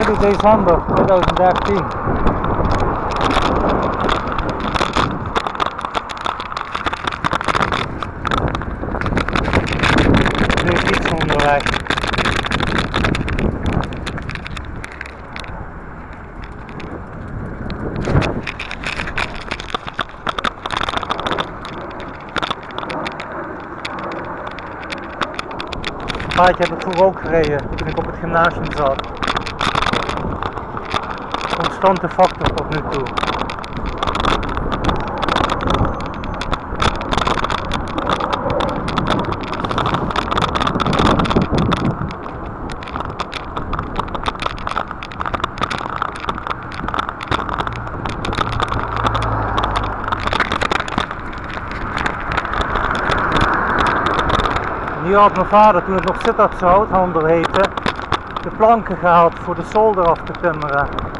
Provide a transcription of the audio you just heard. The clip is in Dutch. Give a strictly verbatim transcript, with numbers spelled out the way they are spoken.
tweeëntwintig december tweeduizend dertien. Nu is iets onderweg. Een paardje heb ik vroeger ook gereden toen ik op het gymnasium zat. Constante factor tot nu toe. Hier had mijn vader, toen het nog Sittardse houthandel heette, de planken gehaald voor de zolder af te timmeren.